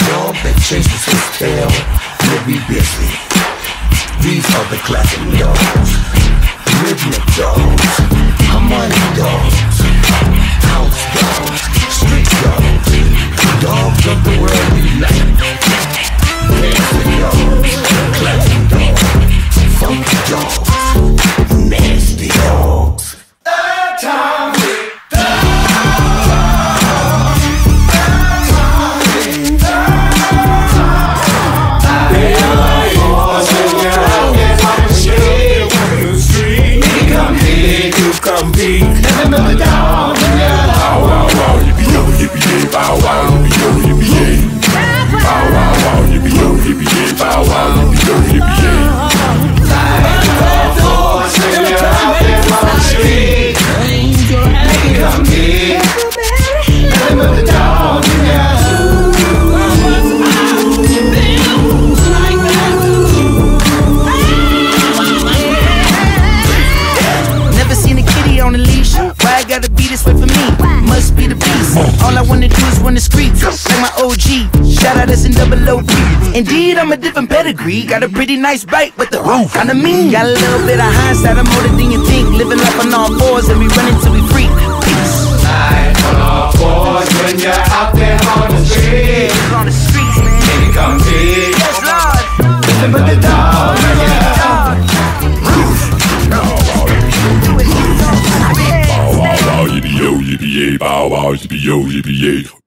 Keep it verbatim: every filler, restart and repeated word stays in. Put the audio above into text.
dog that chases his tail will be busy. These are the classic dogs, rhythmic dogs, harmonic dogs, house dogs, street dogs, dogs of the world we like. Dancing dogs, classic dogs, funky dogs, nasty dogs. Atomic compete. Remember the dog. Bow wow wow, yippee yo, yippee yay. Bow wow, yippee yo, yippee yay. Bow wow wow, yippee yo, yippee yay. Bow wow, yippee yo, yippee yay. Like a horse when you're out there on the street. Make it compete. Remember the dog. On the leash, why I gotta be this way for me? Must be the beast. All I wanna do is run the streets like my O G. Shout out S and double O P. Indeed, I'm a different pedigree. Got a pretty nice bite with the roof. Kinda mean. Got a little bit of hindsight. I'm older than you think. Living life on all fours and we running till we free. Peace. Life on all fours when you're out there on the streets. On the streets, man. Can you come big? Yes, Lord. Listen, but the dog. Bow wow, yippee yo, yippee yay. Bow wow, yippee yo, yippee yay.